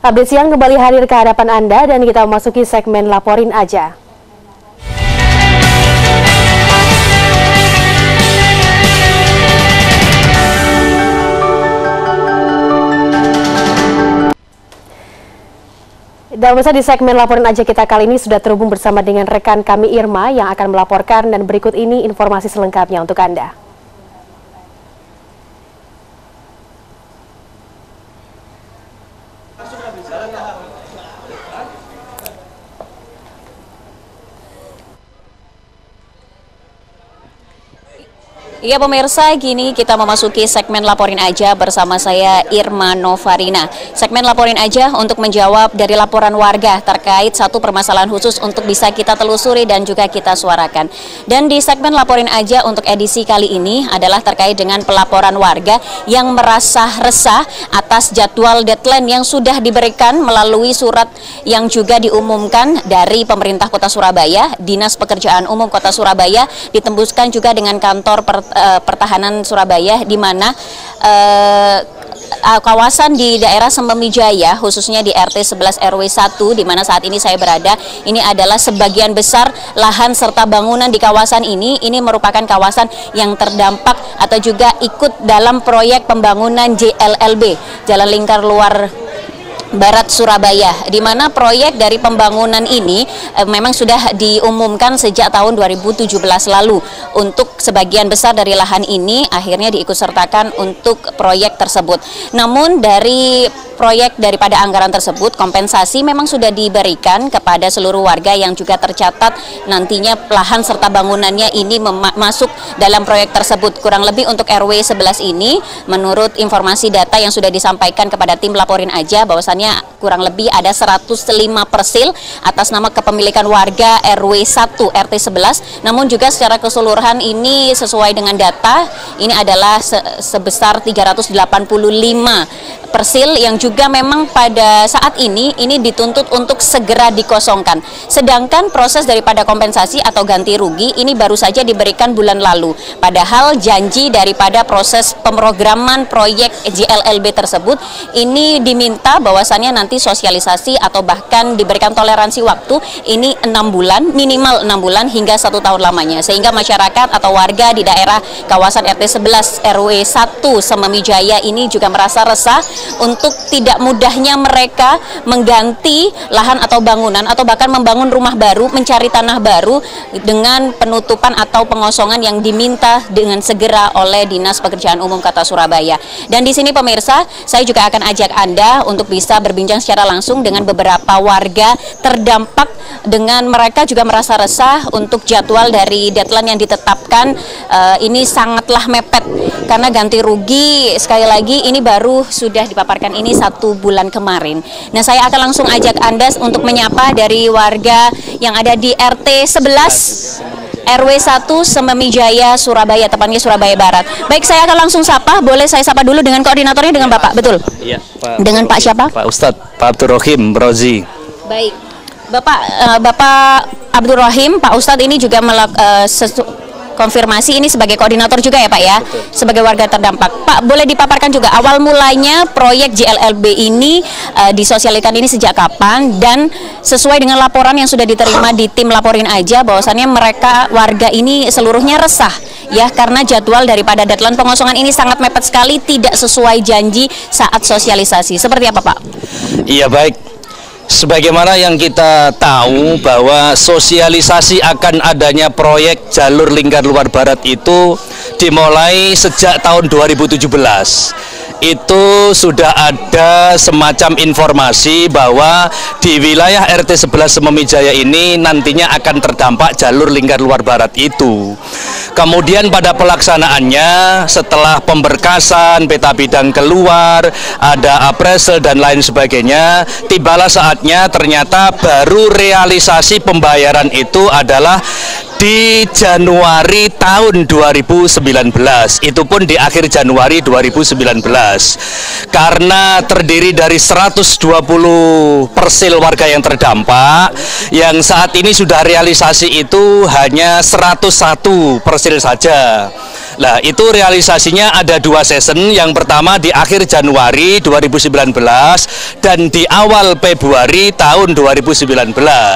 Update Siang kembali hadir ke hadapan Anda dan kita memasuki segmen Laporin Aja. Dan pemirsa, di segmen Laporin Aja kita kali ini sudah terhubung bersama dengan rekan kami Irma yang akan melaporkan, dan berikut ini informasi selengkapnya untuk Anda. Ya pemirsa, kini kita memasuki segmen Laporin Aja bersama saya Irma Novarina. Segmen Laporin Aja untuk menjawab dari laporan warga terkait satu permasalahan khusus untuk bisa kita telusuri dan juga kita suarakan. Dan di segmen Laporin Aja untuk edisi kali ini adalah terkait dengan pelaporan warga yang merasa resah atas jadwal deadline yang sudah diberikan melalui surat yang juga diumumkan dari pemerintah Kota Surabaya, Dinas Pekerjaan Umum Kota Surabaya, ditembuskan juga dengan kantor Pertahanan Surabaya, di mana kawasan di daerah Sememijaya, khususnya di RT 11 RW 1 di mana saat ini saya berada, ini adalah sebagian besar lahan serta bangunan di kawasan ini merupakan kawasan yang terdampak atau juga ikut dalam proyek pembangunan JLLB, Jalan Lingkar Luar Barat Surabaya, di mana proyek dari pembangunan ini memang sudah diumumkan sejak tahun 2017 lalu. Untuk sebagian besar dari lahan ini akhirnya diikutsertakan untuk proyek tersebut. Namun dari proyek daripada anggaran tersebut, kompensasi memang sudah diberikan kepada seluruh warga yang juga tercatat nantinya lahan serta bangunannya ini masuk dalam proyek tersebut. Kurang lebih untuk RW 11 ini, menurut informasi data yang sudah disampaikan kepada tim Laporin Aja, bahwasannya kurang lebih ada 105 persil atas nama kepemilikan warga RW 1 RT 11. Namun juga secara keseluruhan ini sesuai dengan data, ini adalah sebesar 385 persil yang juga memang pada saat ini dituntut untuk segera dikosongkan. Sedangkan proses daripada kompensasi atau ganti rugi ini baru saja diberikan bulan lalu. Padahal janji daripada proses pemrograman proyek JLLB tersebut ini diminta bahwasannya nanti sosialisasi atau bahkan diberikan toleransi waktu ini 6 bulan, minimal 6 bulan hingga 1 tahun lamanya. Sehingga masyarakat atau warga di daerah kawasan RT 11 RW 1 Sememijaya ini juga merasa resah untuk tidak mudahnya mereka mengganti lahan atau bangunan atau bahkan membangun rumah baru, mencari tanah baru dengan penutupan atau pengosongan yang diminta dengan segera oleh Dinas Pekerjaan Umum Kota Surabaya. Dan di sini pemirsa, saya juga akan ajak Anda untuk bisa berbincang secara langsung dengan beberapa warga terdampak, dengan mereka juga merasa resah untuk jadwal dari deadline yang ditetapkan ini sangatlah mepet karena ganti rugi sekali lagi ini baru sudah dipaparkan ini 1 bulan kemarin. Nah, saya akan langsung ajak Anda untuk menyapa dari warga yang ada di RT 11 RW 1 Sememijaya Surabaya, tepatnya Surabaya Barat. Baik, saya akan langsung sapa. Boleh saya sapa dulu dengan koordinatornya, dengan Bapak, betul? Iya, Pak. Dengan Pak siapa? Pak Ustadz, Pak Abdurrahim Brozi. Baik. Bapak Abdurrahim, Pak Ustadz ini juga konfirmasi ini sebagai koordinator juga ya Pak ya, betul, sebagai warga terdampak. Pak, boleh dipaparkan juga awal mulanya proyek JLLB ini disosialisasikan ini sejak kapan, dan sesuai dengan laporan yang sudah diterima di tim Laporin Aja, bahwasannya mereka warga ini seluruhnya resah ya karena jadwal daripada deadline pengosongan ini sangat mepet sekali, tidak sesuai janji saat sosialisasi. Seperti apa Pak? Iya, baik. Sebagaimana yang kita tahu bahwa sosialisasi akan adanya proyek jalur lingkar luar barat itu dimulai sejak tahun 2017. Itu sudah ada semacam informasi bahwa di wilayah RT 11 Sememijaya ini nantinya akan terdampak jalur lingkar luar barat itu. Kemudian pada pelaksanaannya setelah pemberkasan, peta bidang keluar, ada appraisal dan lain sebagainya, tibalah saatnya ternyata baru realisasi pembayaran itu adalah di Januari tahun 2019. Itu pun di akhir Januari 2019. Karena terdiri dari 120 persil warga yang terdampak, yang saat ini sudah realisasi itu hanya 101 persil saja. Nah, itu realisasinya ada 2 season. Yang pertama di akhir Januari 2019 dan di awal Februari tahun 2019.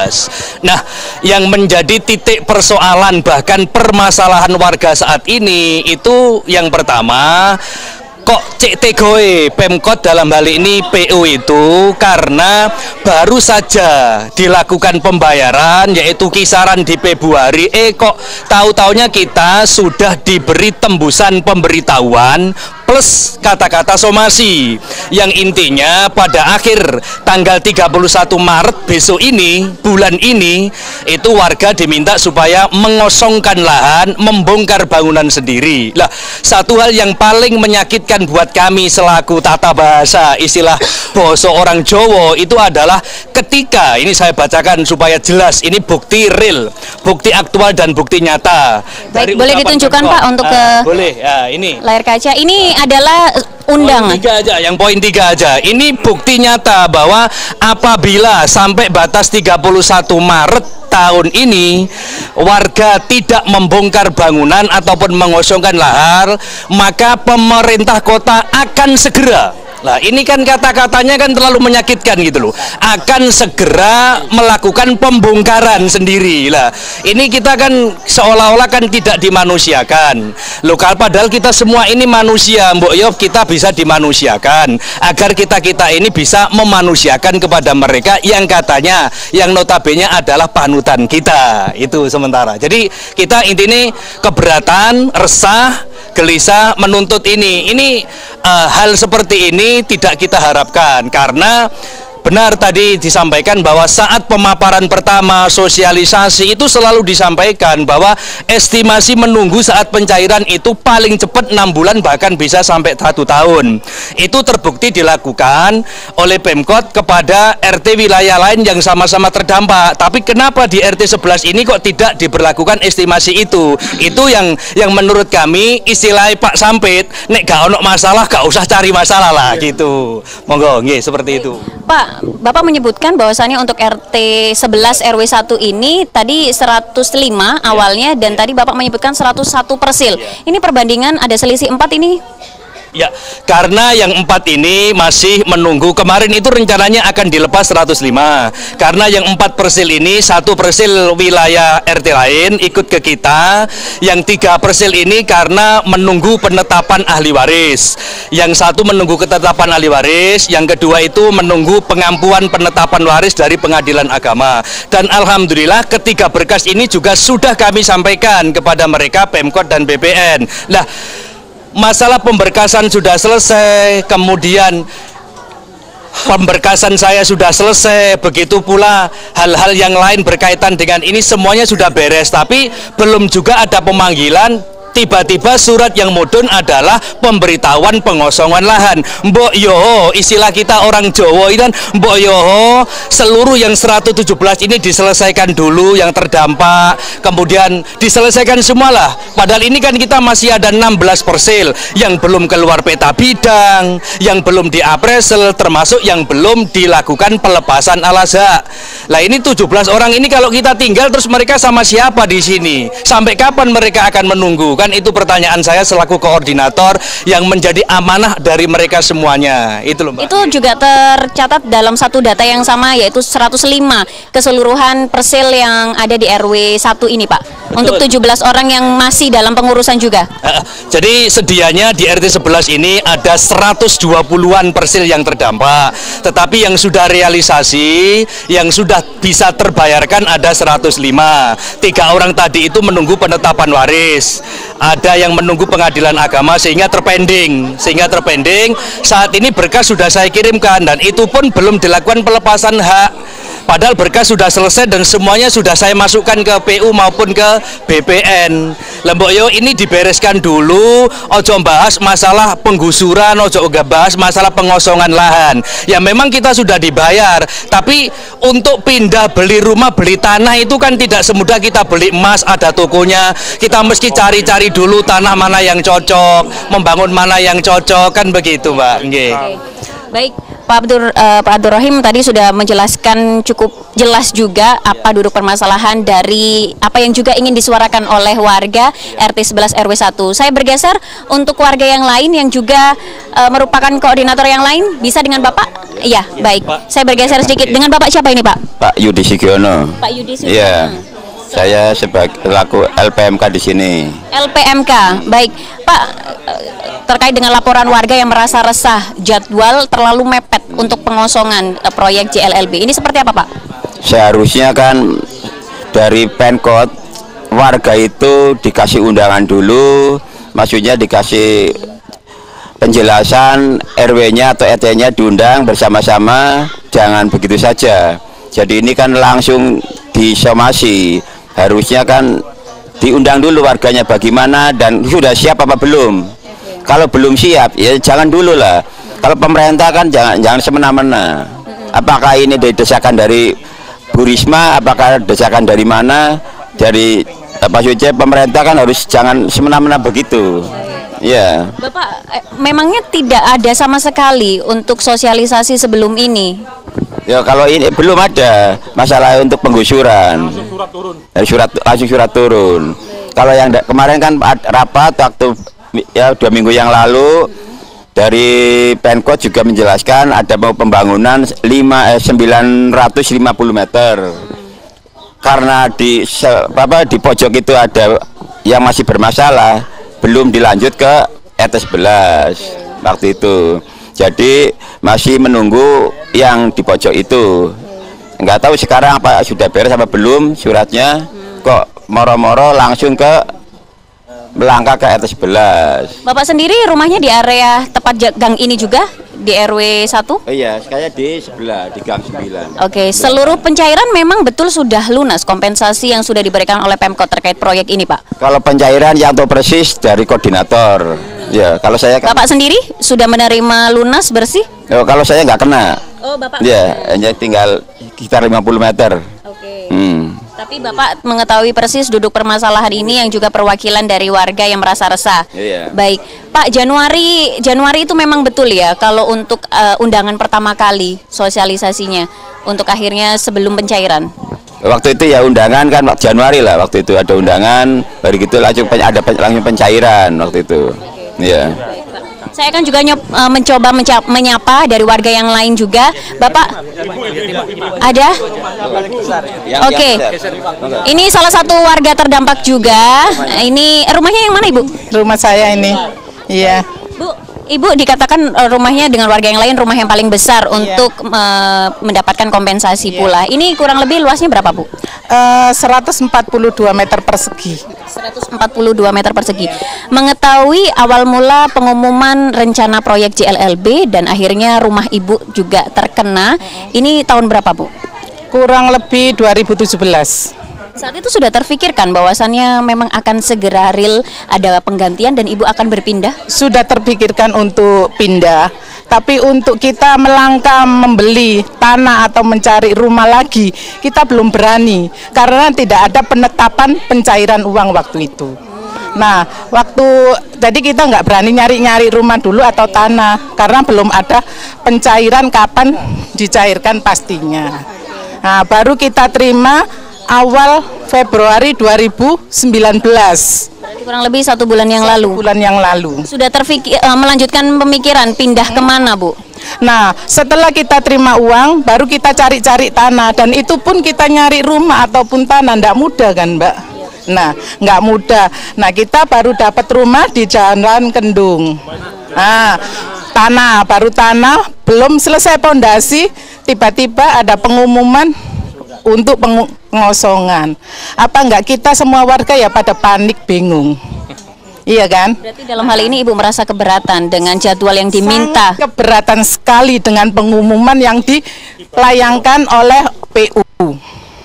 Nah, yang menjadi titik persoalan bahkan permasalahan warga saat ini itu yang pertama, kok cek tegoe Pemkot dalam hal ini PU itu karena baru saja dilakukan pembayaran yaitu kisaran di Februari, kok tahu-taunya kita sudah diberi tembusan pemberitahuan plus kata-kata somasi yang intinya pada akhir tanggal 31 Maret besok ini, bulan ini, itu warga diminta supaya mengosongkan lahan, membongkar bangunan sendiri. Lah, satu hal yang paling menyakitkan buat kami selaku tata bahasa istilah bahasa orang Jawa itu adalah ketika, ini saya bacakan supaya jelas, ini bukti real, bukti aktual dan bukti nyata. Baik, boleh ditunjukkan Pak untuk ke boleh, ya, ini layar kaca. Ini adalah undangan. Poin 3 aja. Ini bukti nyata bahwa apabila sampai batas 31 Maret tahun ini warga tidak membongkar bangunan ataupun mengosongkan lahan, maka pemerintah kota akan segera, nah ini kan kata-katanya kan terlalu menyakitkan gitu loh, akan segera melakukan pembongkaran sendiri. Lah ini kita kan seolah-olah kan tidak dimanusiakan loh, padahal kita semua ini manusia, Mbok Yov, kita bisa dimanusiakan agar kita ini bisa memanusiakan kepada mereka yang katanya, yang notabene adalah panutan kita itu sementara. Jadi kita intinya keberatan, resah, gelisah menuntut ini hal seperti ini tidak kita harapkan, karena benar tadi disampaikan bahwa saat pemaparan pertama sosialisasi itu selalu disampaikan bahwa estimasi menunggu saat pencairan itu paling cepat 6 bulan bahkan bisa sampai 1 tahun. Itu terbukti dilakukan oleh Pemkot kepada RT wilayah lain yang sama-sama terdampak. Tapi kenapa di RT 11 ini kok tidak diberlakukan estimasi itu? Itu yang menurut kami istilah Pak Sampit, nek gak ono masalah gak usah cari masalah lah gitu. Monggo nggih seperti itu. Pak, Bapak menyebutkan bahwasannya untuk RT 11 RW 1 ini tadi 105 awalnya dan tadi Bapak menyebutkan 101 persil. Ini perbandingan ada selisih 4 ini. Ya, karena yang 4 ini masih menunggu, kemarin itu rencananya akan dilepas 105. Karena yang 4 persil ini, 1 persil wilayah RT lain ikut ke kita, yang 3 persil ini karena menunggu penetapan ahli waris. Yang 1 menunggu ketetapan ahli waris, yang kedua itu menunggu pengampuan penetapan waris dari pengadilan agama. Dan alhamdulillah ketiga berkas ini juga sudah kami sampaikan kepada mereka, Pemkot dan BPN. Nah, masalah pemberkasan sudah selesai, kemudian pemberkasan saya sudah selesai, begitu pula hal-hal yang lain berkaitan dengan ini semuanya sudah beres, tapi belum juga ada pemanggilan. Tiba-tiba surat yang mudun adalah pemberitahuan pengosongan lahan. Mbok yo, istilah kita orang Jawa itu kan, mbok yo, seluruh yang 117 ini diselesaikan dulu yang terdampak, kemudian diselesaikan semualah. Padahal ini kan kita masih ada 16 persil yang belum keluar peta bidang, yang belum diappraisal, termasuk yang belum dilakukan pelepasan al-azhar. Lah ini 17 orang ini kalau kita tinggal terus mereka sama siapa di sini? Sampai kapan mereka akan menunggu? Kan itu pertanyaan saya selaku koordinator yang menjadi amanah dari mereka semuanya. Itu loh, Mbak. Itu juga tercatat dalam satu data yang sama, yaitu 105 keseluruhan persil yang ada di RW 1 ini, Pak. Betul. Untuk 17 orang yang masih dalam pengurusan juga. Jadi sedianya di RT 11 ini ada 120-an persil yang terdampak. Tetapi yang sudah realisasi, yang sudah bisa terbayarkan ada 105. 3 orang tadi itu menunggu penetapan waris. Ada yang menunggu pengadilan agama sehingga terpending. Saat ini berkas sudah saya kirimkan dan itu pun belum dilakukan pelepasan hak. Padahal berkas sudah selesai dan semuanya sudah saya masukkan ke PU maupun ke BPN. Lembok yo ini dibereskan dulu, ojo bahas masalah penggusuran, ojo bahas masalah pengosongan lahan. Ya memang kita sudah dibayar, tapi untuk pindah beli rumah, beli tanah itu kan tidak semudah kita beli emas ada tokonya. Kita mesti cari-cari dulu tanah mana yang cocok, membangun mana yang cocok, kan begitu, Mbak. Nggih. Baik, Pak Abdurrahim tadi sudah menjelaskan cukup jelas juga apa duduk permasalahan dari apa yang juga ingin disuarakan oleh warga RT 11 RW 1. Saya bergeser untuk warga yang lain yang juga merupakan koordinator yang lain. Bisa dengan Bapak? Iya, baik. Saya bergeser sedikit. Dengan Bapak siapa ini, Pak? Pak Yudi Sugiono. Pak Yudi Sugiono. Iya. Saya sebagai pelaku LPMK di sini. LPMK, baik. Pak, terkait dengan laporan warga yang merasa resah jadwal terlalu mepet untuk pengosongan proyek JLLB. Ini seperti apa, Pak? Seharusnya kan dari Pemkot warga itu dikasih undangan dulu, maksudnya dikasih penjelasan, RW-nya atau RT-nya diundang bersama-sama, jangan begitu saja. Jadi ini kan langsung disomasi. Harusnya kan diundang dulu warganya bagaimana dan sudah siap apa belum. Kalau belum siap ya jangan dulu lah. Kalau pemerintah kan jangan semena-mena. Apakah ini desakan dari Bu Risma, apakah desakan dari mana? Dari maksudnya pemerintah kan harus jangan semena-mena begitu. Ya. Bapak, memangnya tidak ada sama sekali untuk sosialisasi sebelum ini? Ya kalau ini belum ada masalah untuk penggusuran. Langsung surat turun. Kalau yang kemarin kan rapat waktu ya 2 minggu yang lalu dari Pemkot juga menjelaskan ada mau pembangunan 950 meter. Karena di pojok itu ada yang masih bermasalah, belum dilanjut ke RT 11 waktu itu. Jadi masih menunggu yang di pojok itu. Nggak tahu sekarang apa sudah beres apa belum suratnya. Kok moro-moro langsung melangkah ke RT 11. Bapak sendiri rumahnya di area tepat gang ini juga di RW 1? Oh iya, saya di sebelah di gang 9. Oke, seluruh pencairan memang betul sudah lunas kompensasi yang sudah diberikan oleh Pemkot terkait proyek ini, Pak? Kalau pencairan yang tahu persis dari koordinator. Ya, kalau saya kan, Bapak sendiri sudah menerima lunas bersih? oh, kalau saya nggak kena. Oh, Bapak. Ya, hanya tinggal sekitar 50 meter. Oke. Tapi Bapak mengetahui persis duduk permasalahan ini yang juga perwakilan dari warga yang merasa resah. Iya. Baik, Pak, Januari itu memang betul ya kalau untuk undangan pertama kali sosialisasinya untuk akhirnya sebelum pencairan. Waktu itu ya undangan kan Januari lah, waktu itu ada undangan, baru gitu langsung langsung pencairan waktu itu. Iya. Saya kan juga mencoba menyapa dari warga yang lain juga. Bapak, ada? Oke. Ini salah satu warga terdampak juga. Ini rumahnya yang mana, Ibu? Rumah saya ini. Iya. Bu, Ibu dikatakan rumahnya dengan warga yang lain rumah yang paling besar untuk mendapatkan kompensasi pula. Ini kurang lebih luasnya berapa, Bu? 142 meter persegi. 142 meter persegi. Mengetahui awal mula pengumuman rencana proyek JLLB dan akhirnya rumah Ibu juga terkena. Ini tahun berapa, Bu? Kurang lebih 2017. Saat itu sudah terfikirkan bahwasannya memang akan segera real ada penggantian dan Ibu akan berpindah? Sudah terpikirkan untuk pindah, tapi untuk kita melangkah membeli tanah atau mencari rumah lagi, kita belum berani karena tidak ada penetapan pencairan uang waktu itu. Nah, jadi kita nggak berani nyari-nyari rumah dulu atau tanah karena belum ada pencairan kapan dicairkan pastinya. Nah, baru kita terima awal Februari 2019. Berarti kurang lebih 1 bulan yang lalu. Bulan yang lalu. Sudah melanjutkan pemikiran pindah kemana, Bu? Nah, setelah kita terima uang, baru kita cari-cari tanah dan itu pun kita nyari rumah ataupun tanah, nggak mudah kan, Mbak? Nah, nggak mudah. Nah, kita baru dapat rumah di Jalan Kendung. Nah, baru tanah, belum selesai pondasi, tiba-tiba ada pengumuman untuk pengosongan. Apa enggak kita semua warga ya pada panik bingung. Iya kan? Berarti dalam hal ini Ibu merasa keberatan dengan jadwal yang diminta. Sangat keberatan sekali dengan pengumuman yang dilayangkan oleh PU.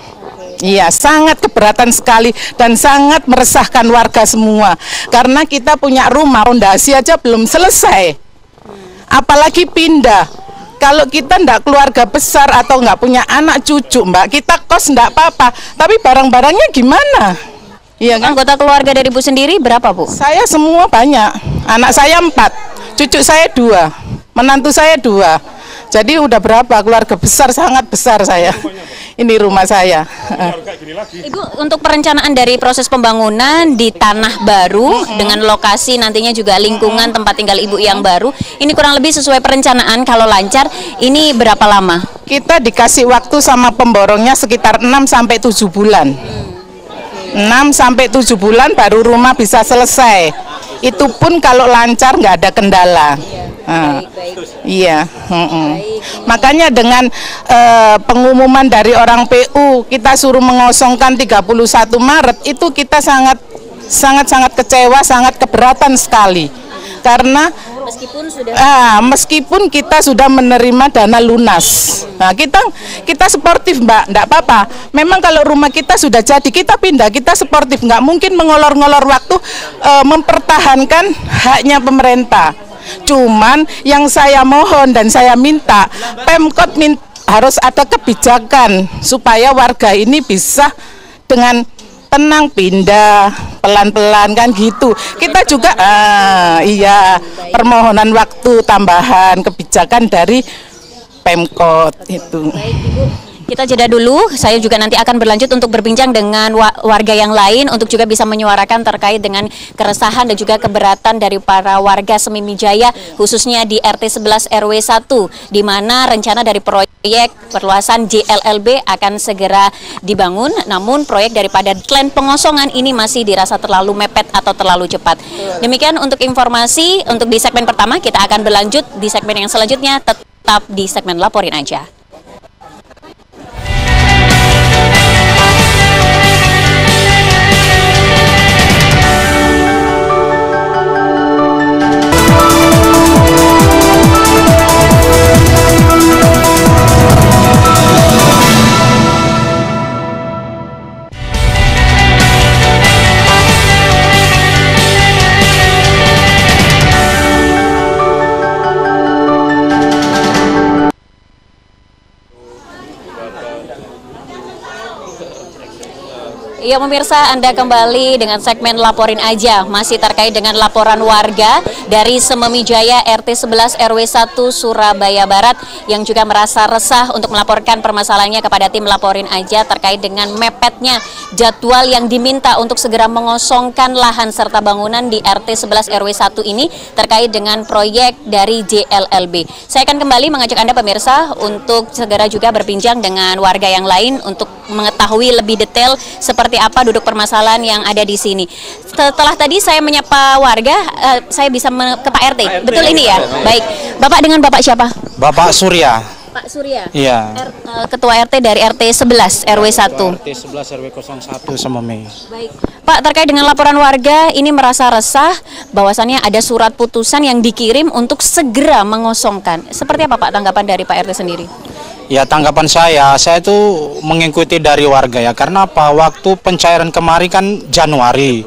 Iya, sangat keberatan sekali dan sangat meresahkan warga semua. Karena kita punya rumah, fondasi aja belum selesai. Apalagi pindah. Kalau kita ndak keluarga besar atau nggak punya anak cucu, Mbak, kita kos ndak apa-apa. Tapi barang-barangnya gimana? Iya kan? Anggota keluarga dari Bu sendiri berapa, Bu? Saya semua banyak. Anak saya 4, cucu saya 2, menantu saya 2. Jadi udah berapa keluarga besar, sangat besar saya. Ini rumah saya. Ibu, untuk perencanaan dari proses pembangunan di tanah baru dengan lokasi nantinya juga lingkungan tempat tinggal ibu yang baru, ini kurang lebih sesuai perencanaan kalau lancar, ini berapa lama? Kita dikasih waktu sama pemborongnya sekitar 6 sampai 7 bulan. 6 sampai 7 bulan baru rumah bisa selesai. Itu pun kalau lancar, nggak ada kendala. Iya. Makanya dengan pengumuman dari orang PU kita suruh mengosongkan 31 Maret itu kita sangat kecewa, sangat keberatan sekali. Karena meskipun kita sudah menerima dana lunas, nah kita sportif Mbak, enggak apa-apa. Memang kalau rumah kita sudah jadi, kita pindah, kita sportif, nggak mungkin mengolor-ngolor waktu mempertahankan haknya pemerintah. Cuman yang saya mohon dan saya minta, Pemkot harus ada kebijakan supaya warga ini bisa dengan tenang pindah pelan-pelan kan gitu. Kita juga permohonan waktu tambahan kebijakan dari Pemkot itu. Baik, Ibu. Kita jeda dulu, saya juga nanti akan berlanjut untuk berbincang dengan warga yang lain untuk juga bisa menyuarakan terkait dengan keresahan dan juga keberatan dari para warga Semimijaya khususnya di RT 11 RW 1 di mana rencana dari proyek perluasan JLLB akan segera dibangun, namun proyek daripada plan pengosongan ini masih dirasa terlalu mepet atau terlalu cepat. Demikian untuk informasi untuk di segmen pertama, kita akan berlanjut di segmen yang selanjutnya, tetap di segmen Laporin Aja. Ya pemirsa, Anda kembali dengan segmen Laporin Aja, masih terkait dengan laporan warga dari Sememijaya RT 11 RW 1 Surabaya Barat yang juga merasa resah untuk melaporkan permasalahannya kepada tim Laporin Aja terkait dengan mepetnya jadwal yang diminta untuk segera mengosongkan lahan serta bangunan di RT 11 RW 1 ini terkait dengan proyek dari JLLB. Saya akan kembali mengajak Anda pemirsa untuk segera juga berbincang dengan warga yang lain untuk mengetahui lebih detail seperti apa duduk permasalahan yang ada di sini. Setelah tadi saya menyapa warga, saya bisa ke Pak RT. Betul ini ya? Baik. Bapak dengan Bapak siapa? Bapak Surya. Pak Surya? Iya. Ketua RT dari RT 11 RW 1. RT 11 RW 01 Sememi. Baik. Pak, terkait dengan laporan warga ini merasa resah bahwasannya ada surat putusan yang dikirim untuk segera mengosongkan. Seperti apa Pak tanggapan dari Pak RT sendiri? Ya, tanggapan saya itu mengikuti dari warga ya, karena apa? Waktu pencairan kemarin kan Januari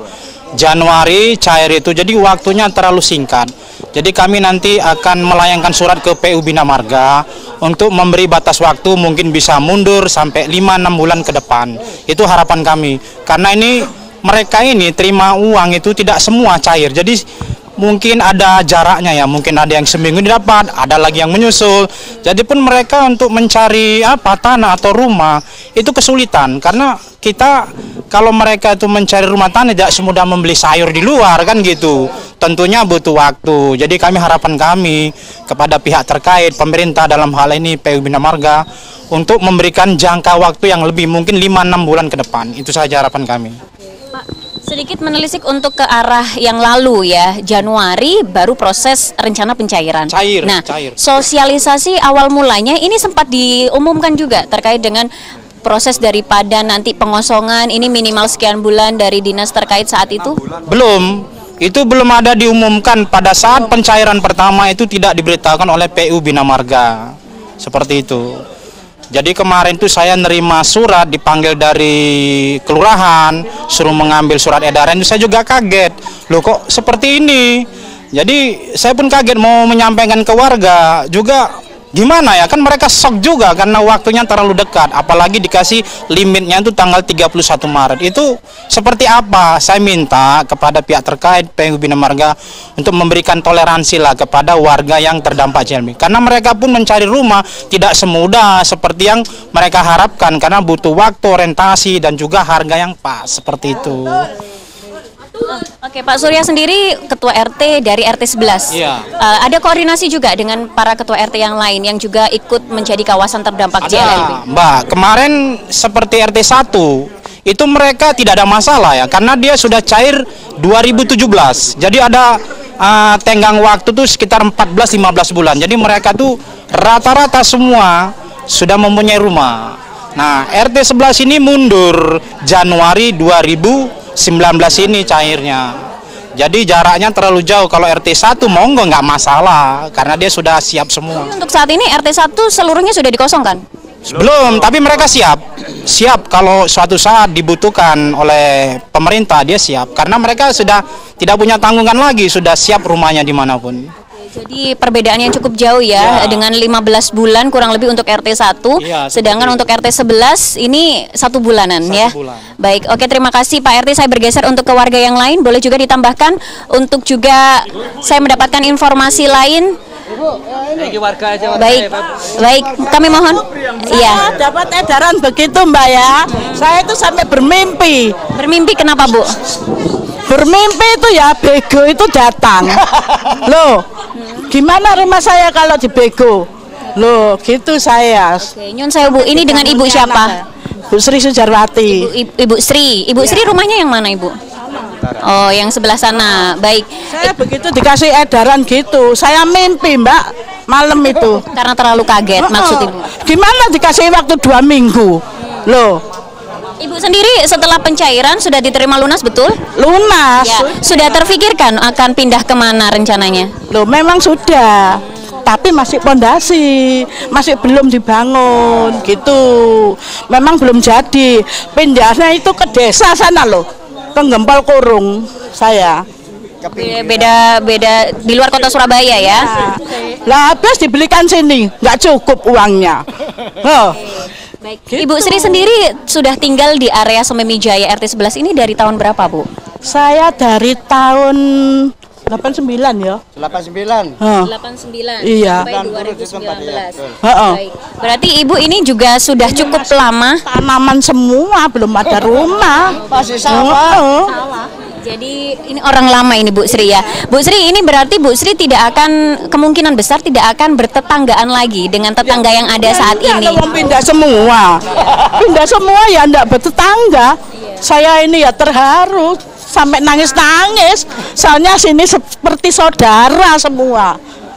cair itu, jadi waktunya terlalu singkat. Jadi kami nanti akan melayangkan surat ke PU Bina Marga untuk memberi batas waktu mungkin bisa mundur sampai 5-6 bulan ke depan. Itu harapan kami, karena ini mereka ini terima uang itu tidak semua cair, jadi mungkin ada jaraknya ya, mungkin ada yang seminggu didapat, ada lagi yang menyusul. Jadi pun mereka untuk mencari tanah atau rumah itu kesulitan, karena kita kalau mereka itu mencari rumah tanah tidak semudah membeli sayur di luar kan gitu. Tentunya butuh waktu. Jadi harapan kami kepada pihak terkait, pemerintah dalam hal ini PU Bina Marga, untuk memberikan jangka waktu yang lebih mungkin 5-6 bulan ke depan. Itu saja harapan kami. Sedikit menelisik untuk ke arah yang lalu ya, Januari baru proses rencana pencairan. Cair. Sosialisasi awal mulanya ini sempat diumumkan juga terkait dengan proses daripada nanti pengosongan ini minimal sekian bulan dari dinas terkait saat itu? Belum. Itu belum ada diumumkan. Pada saat pencairan pertama itu tidak diberitakan oleh PU Bina Marga. Seperti itu. Jadi kemarin tuh saya nerima surat, dipanggil dari kelurahan, suruh mengambil surat edaran, itu saya juga kaget. Loh kok seperti ini? Jadi saya pun kaget mau menyampaikan ke warga, juga gimana ya, kan mereka shock juga karena waktunya terlalu dekat, apalagi dikasih limitnya itu tanggal 31 Maret. Itu seperti apa? Saya minta kepada pihak terkait PMU Bina Marga untuk memberikan toleransi lah kepada warga yang terdampak JLB, karena mereka pun mencari rumah tidak semudah seperti yang mereka harapkan, karena butuh waktu, orientasi, dan juga harga yang pas seperti itu. Oke, Pak Surya sendiri ketua RT dari RT 11. Iya. Ada koordinasi juga dengan para ketua RT yang lain yang juga ikut menjadi kawasan terdampak JLLB. Mbak, kemarin seperti RT 1 itu mereka tidak ada masalah ya, karena dia sudah cair 2017. Jadi ada tenggang waktu tuh sekitar 14-15 bulan. Jadi mereka tuh rata-rata semua sudah mempunyai rumah. Nah, RT 11 ini mundur Januari 2019 ini cairnya. Jadi jaraknya terlalu jauh. Kalau RT 1 monggo nggak masalah karena dia sudah siap semua. Untuk saat ini RT 1 seluruhnya sudah dikosongkan? Belum, tapi mereka siap. Siap kalau suatu saat dibutuhkan oleh pemerintah, dia siap. Karena mereka sudah tidak punya tanggungan lagi, sudah siap rumahnya dimanapun. Jadi perbedaan yang cukup jauh ya, dengan 15 bulan kurang lebih untuk RT 1, sedangkan untuk RT 11 ini 1 bulanan ya. Baik, oke, terima kasih Pak RT. Saya bergeser untuk ke warga yang lain, boleh juga ditambahkan untuk juga saya mendapatkan informasi lain. Baik, kami mohon. Iya. Dapat edaran begitu Mbak ya. Saya itu sampai bermimpi. Bermimpi kenapa Bu? Bermimpi itu ya bego itu datang. Loh, gimana rumah saya kalau dibego? Loh, gitu saya. Oke, nyun saya Bu, ini dengan Ibu siapa? Bu Sri Sujarwati. Ibu Sri. Ibu Sri rumahnya yang mana Ibu? Oh, yang sebelah sana. Baik. Saya begitu dikasih edaran gitu, saya mimpi Mbak malam itu. Karena terlalu kaget maksud Ibu. Gimana dikasih waktu 2 minggu? Loh. Ibu sendiri setelah pencairan sudah diterima lunas betul? Lunas. Ya. Sudah terfikirkan akan pindah kemana rencananya? Loh, memang sudah. Tapi masih pondasi, masih belum dibangun gitu. Memang belum jadi. Pindahnya itu ke desa sana loh. Penggempal Kurung saya. Beda di luar kota Surabaya ya. Lah habis dibelikan sini, nggak cukup uangnya. Baik. Ibu Sri sendiri sudah tinggal di area Sememi Jaya RT 11 ini dari tahun berapa, Bu? Saya dari tahun 89 ya. 89. 89 iya. Sampai 2019. Baik. Berarti Ibu ini juga sudah cukup lama. Tanaman semua, belum ada rumah. Masih sawah. Jadi ini orang lama ini Bu Sri ya. Bu Sri, ini berarti Bu Sri tidak akan, kemungkinan besar tidak akan bertetanggaan lagi dengan tetangga yang ada saat ini. Pindah semua. Pindah semua ya enggak bertetangga. Saya ini ya terharu sampai nangis-nangis. Soalnya sini seperti saudara semua.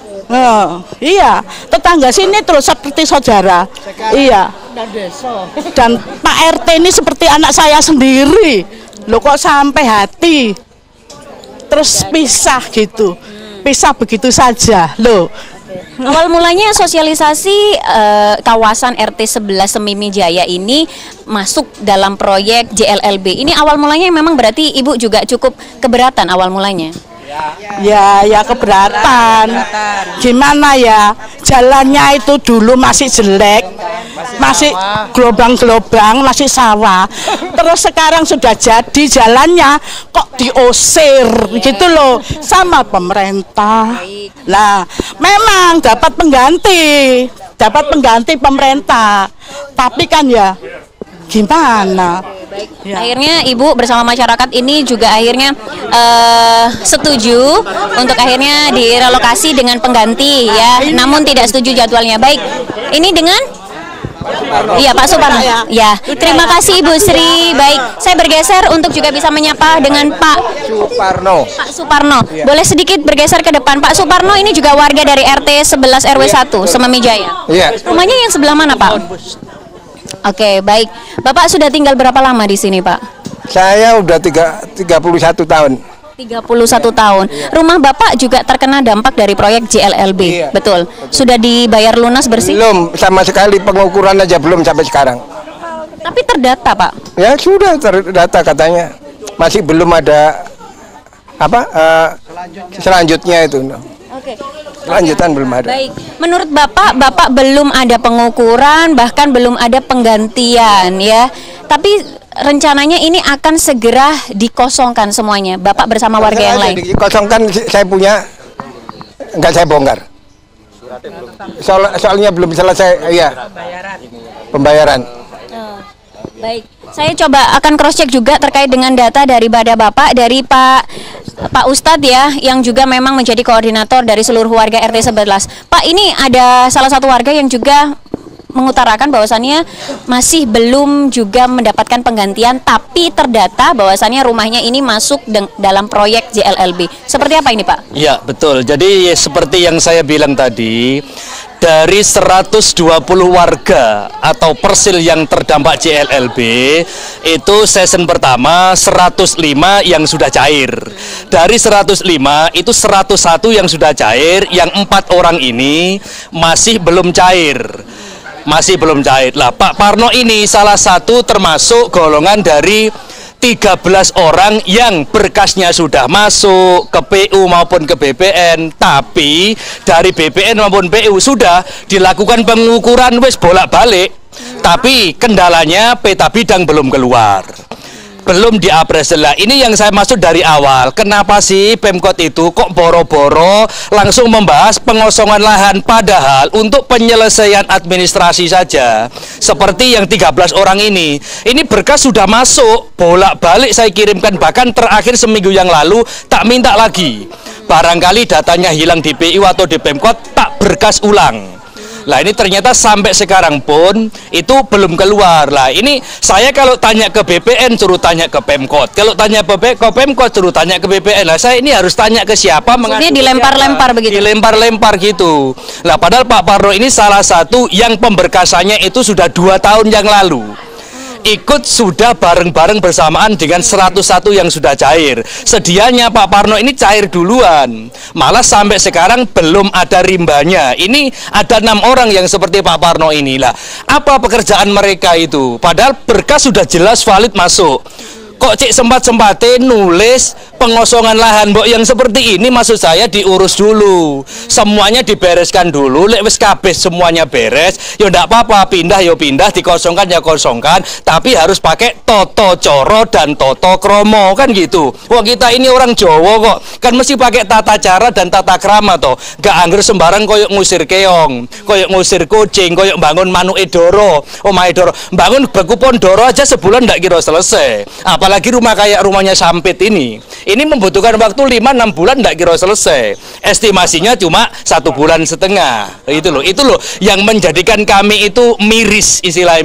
Iya, tetangga sini terus seperti saudara. Iya. Dan Pak RT ini seperti anak saya sendiri. Loh kok sampai hati terus pisah gitu, pisah begitu saja loh. Awal mulanya sosialisasi kawasan RT 11 Sememi Jaya ini masuk dalam proyek JLLB. Ini awal mulanya memang berarti Ibu juga cukup keberatan awal mulanya? Ya keberatan. Gimana ya, jalannya itu dulu masih jelek, masih gelobang-gelobang, masih sawah. Terus sekarang sudah jadi jalannya, kok diusir gitu loh sama pemerintah. Lah, memang dapat pengganti pemerintah. Tapi kan ya gimana? Ya. Akhirnya Ibu bersama masyarakat ini juga akhirnya setuju untuk akhirnya direlokasi dengan pengganti ya. Namun tidak setuju jadwalnya. Baik, ini dengan iya Pak Suparno. Ya, terima kasih Ibu Sri. Baik, saya bergeser untuk juga bisa menyapa dengan Pak Suparno. Pak Suparno. Boleh sedikit bergeser ke depan. Pak Suparno ini juga warga dari RT 11 RW 1 Sememi Jaya. Iya. Rumahnya yang sebelah mana Pak? Oke, baik. Bapak sudah tinggal berapa lama di sini, Pak? Saya udah 31 tahun. 31 tahun. Rumah Bapak juga terkena dampak dari proyek JLLB, Iya. betul? Sudah dibayar lunas bersih? Belum sama sekali, pengukuran aja belum sampai sekarang. Tapi terdata, Pak? Ya sudah terdata katanya. Masih belum ada apa selanjutnya itu. Oke. Lanjutan belum ada. Baik, menurut Bapak belum ada pengukuran, bahkan belum ada penggantian ya. Tapi rencananya ini akan segera dikosongkan semuanya. Bapak bersama warga yang lain. Dikosongkan saya punya, enggak saya bongkar. Soalnya belum selesai, iya. Pembayaran. Baik, saya coba akan cross check juga terkait dengan data daripada Bapak, dari Pak Ustadz ya, yang juga memang menjadi koordinator dari seluruh warga RT 11. Pak, ini ada salah satu warga yang juga mengutarakan bahwasannya masih belum juga mendapatkan penggantian, tapi terdata bahwasannya rumahnya ini masuk dalam proyek JLLB. Seperti apa ini, Pak? Ya, betul. Jadi seperti yang saya bilang tadi, dari 120 warga atau persil yang terdampak JLLB, itu season pertama 105 yang sudah cair. Dari 105 itu 101 yang sudah cair, yang 4 orang ini masih belum cair. Masih belum cair. Lah, Pak Parno ini salah satu termasuk golongan dari 13 orang yang berkasnya sudah masuk ke PU maupun ke BPN, tapi dari BPN maupun PU sudah dilakukan pengukuran wis bolak-balik, tapi kendalanya peta bidang belum keluar, belum diapres. Lah, ini yang saya maksud dari awal. Kenapa sih Pemkot itu kok boro-boro langsung membahas pengosongan lahan, padahal untuk penyelesaian administrasi saja seperti yang 13 orang ini berkas sudah masuk bolak-balik saya kirimkan, bahkan terakhir seminggu yang lalu tak minta lagi. Barangkali datanya hilang di PU atau di Pemkot, tak berkas ulang. Lah, ini ternyata sampai sekarang pun itu belum keluar. Lah, ini saya kalau tanya ke BPN suruh tanya ke Pemkot, kalau tanya ke Pemkot suruh tanya ke BPN. Lah, saya ini harus tanya ke siapa? Maksudnya dilempar-lempar begitu? Dilempar-lempar gitu. Lah, padahal Pak Parno ini salah satu yang pemberkasannya itu sudah 2 tahun yang lalu ikut sudah bareng-bareng bersamaan dengan 101 yang sudah cair. Sedianya Pak Parno ini cair duluan, malah sampai sekarang belum ada rimbanya. Ini ada 6 orang yang seperti Pak Parno inilah. Apa pekerjaan mereka itu? Padahal berkas sudah jelas valid masuk. Kok cik sempat-sempatin nulis pengosongan lahan, Mbok, yang seperti ini maksud saya diurus dulu. Semuanya dibereskan dulu, lek wis kabeh semuanya beres, ya ndak apa-apa, pindah ya pindah, dikosongkan ya kosongkan, tapi harus pakai toto coro dan toto kromo, kan gitu. Wah, kita ini orang Jawa kok, kan mesti pakai tata cara dan tata krama toh. Gak angger sembarang koyok ngusir keong, koyok ngusir kucing, koyok bangun manuke doro, omahe doro. Bangun bekupon doro aja sebulan ndak kira selesai. Apalagi rumah kayak rumahnya Sampit ini membutuhkan waktu 5-6 bulan ndak kira selesai. Estimasinya cuma 1,5 bulan. Itu loh yang menjadikan kami itu miris, istilahnya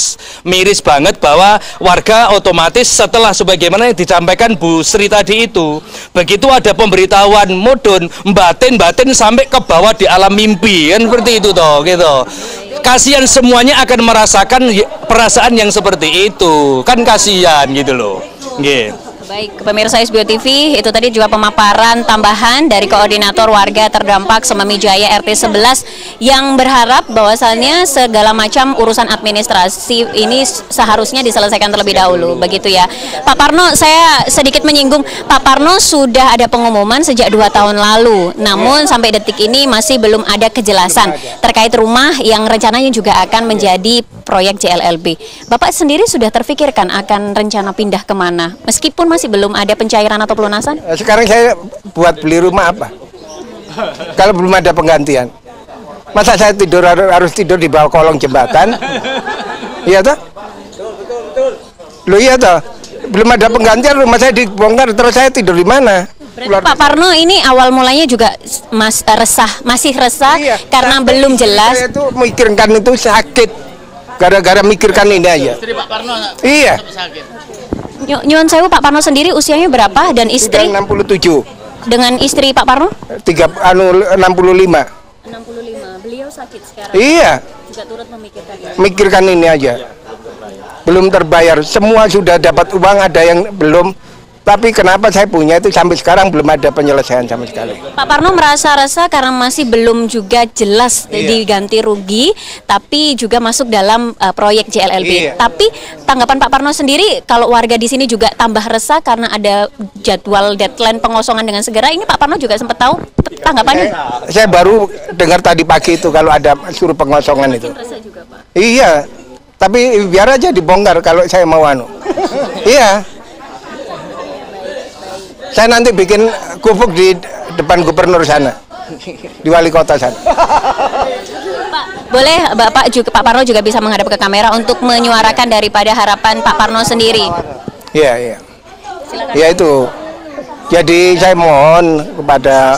miris banget, bahwa warga otomatis setelah sebagaimana yang disampaikan Bu Sri tadi itu, begitu ada pemberitahuan mudun batin sampai ke bawah di alam mimpi, kan seperti itu toh gitu. Kasihan semuanya akan merasakan perasaan yang seperti itu, kan kasihan gitu loh. Nggih. Baik, pemirsa SBO TV, itu tadi juga pemaparan tambahan dari koordinator warga terdampak Sememi Jaya RT 11 yang berharap bahwasannya segala macam urusan administrasi ini seharusnya diselesaikan terlebih dahulu, begitu ya. Pak Parno, saya sedikit menyinggung, Pak Parno sudah ada pengumuman sejak 2 tahun lalu, namun sampai detik ini masih belum ada kejelasan terkait rumah yang rencananya juga akan menjadi proyek JLLB. Bapak sendiri sudah terfikirkan akan rencana pindah kemana, meskipun masih belum ada pencairan atau pelunasan? Sekarang saya buat beli rumah apa? Kalau belum ada penggantian, masa saya harus tidur di bawah kolong jembatan? Iya toh? Loh, iya toh? Belum ada penggantian, rumah saya dibongkar, terus saya tidur di mana? Berarti Pak Parno ini awal mulanya juga masih resah iya, karena belum jelas. Saya itu mikirkan itu sakit, gara-gara mikirkan ini aja. Istri Pak Parno iya. sakit. Nyuwun sewu, Pak Parno sendiri usianya berapa dan istri? 67. Dengan istri Pak Parno? 65. 65. Beliau sakit sekarang. Iya. Juga turut memikirkan ini. Mikirkan ini aja. Belum terbayar. Semua sudah dapat uang, ada yang belum Tapi kenapa saya punya itu sampai sekarang belum ada penyelesaian sama sekali. Pak Parno merasa resah karena masih belum juga jelas diganti rugi, tapi juga masuk dalam proyek JLLB. Tapi tanggapan Pak Parno sendiri, kalau warga di sini juga tambah resah karena ada jadwal deadline pengosongan dengan segera. Ini Pak Parno juga sempat tahu tanggapannya? Saya baru dengar tadi pagi itu kalau ada suruh pengosongan itu. Resah juga, Pak. Iya, tapi biar aja dibongkar kalau saya mau anu. Iya. Saya nanti bikin gubuk di depan gubernur sana, di wali kota sana. Pak, boleh Pak Parno juga bisa menghadap ke kamera untuk menyuarakan daripada harapan Pak Parno sendiri. Iya, iya. Ya itu. Jadi saya mohon kepada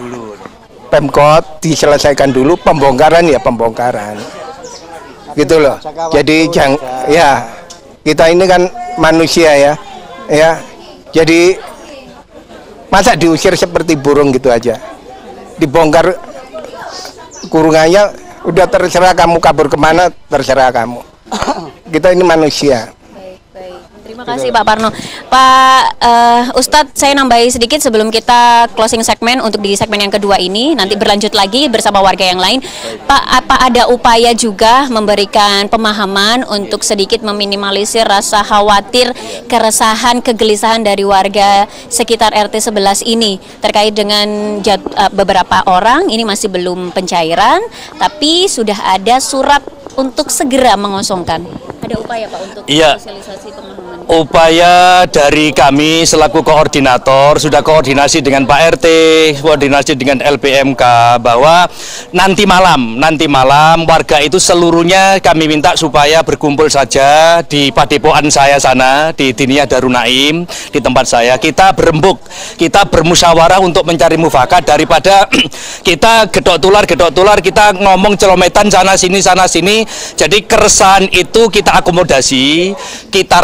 Pemkot diselesaikan dulu pembongkaran ya pembongkaran. Gitu loh. Jadi ya kita ini kan manusia ya. Ya. Jadi masa diusir seperti burung gitu aja, dibongkar kurungannya, udah terserah kamu kabur kemana, terserah kamu. Kita ini manusia. Terima kasih Pak Parno. Pak Ustadz, saya nambahi sedikit sebelum kita closing segmen untuk di segmen yang kedua ini, nanti berlanjut lagi bersama warga yang lain. Pak, apa ada upaya juga memberikan pemahaman untuk sedikit meminimalisir rasa khawatir, keresahan, kegelisahan dari warga sekitar RT 11 ini terkait dengan beberapa orang ini masih belum pencairan, tapi sudah ada surat untuk segera mengosongkan. Ada upaya Pak untuk sosialisasi pemahaman? Upaya dari kami selaku koordinator sudah koordinasi dengan Pak RT, koordinasi dengan LPMK bahwa nanti malam warga itu seluruhnya kami minta supaya berkumpul saja di padepokan saya sana di Diniyah Darun Naim, di tempat saya. Kita berembuk, kita bermusyawarah untuk mencari mufakat daripada kita gedok tular, kita ngomong celometan sana sini. Jadi keresahan itu kita akomodasi, kita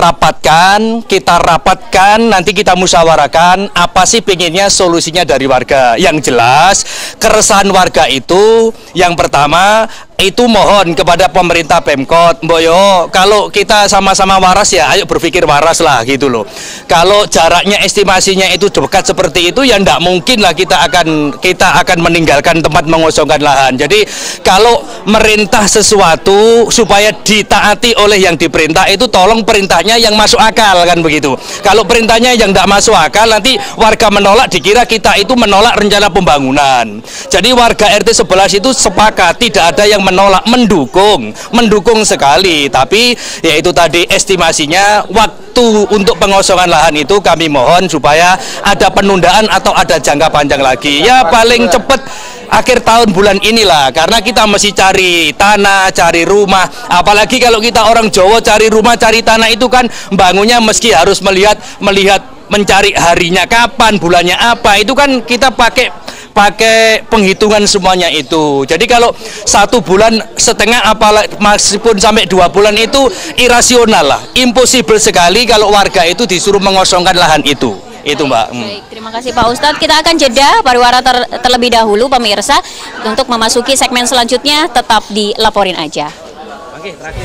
rapatkan, nanti kita musyawarahkan apa sih pengennya solusinya dari warga. Yang jelas keresahan warga itu yang pertama itu mohon kepada pemerintah Pemkot, Mboyo, kalau kita sama-sama waras ya ayo berpikir waras lah gitu loh. Kalau jaraknya estimasinya itu dekat seperti itu ya ndak mungkin lah kita akan meninggalkan tempat mengosongkan lahan. Jadi kalau merintah sesuatu supaya ditaati oleh yang diperintah itu tolong perintahnya yang masuk akal kan begitu. Kalau perintahnya yang ndak masuk akal nanti warga menolak dikira kita itu menolak rencana pembangunan. Jadi warga RT 11 itu sepakat, tidak ada yang menolak, mendukung sekali. Tapi yaitu tadi estimasinya waktu untuk pengosongan lahan itu kami mohon supaya ada penundaan atau ada jangka panjang lagi. Ya paling cepat akhir tahun bulan inilah, karena kita mesti cari tanah, cari rumah. Apalagi kalau kita orang Jawa cari rumah, cari tanah itu kan bangunnya meski harus melihat mencari harinya kapan, bulannya apa. Itu kan kita pakai penghitungan semuanya itu. Jadi kalau 1,5 bulan apalagi meskipun sampai 2 bulan itu irasional lah, impossible sekali kalau warga itu disuruh mengosongkan lahan itu Mbak. Baik, terima kasih Pak Ustadz. Kita akan jeda pariwara terlebih dahulu pemirsa. Untuk memasuki segmen selanjutnya tetap dilaporin aja. Oke, terakhir.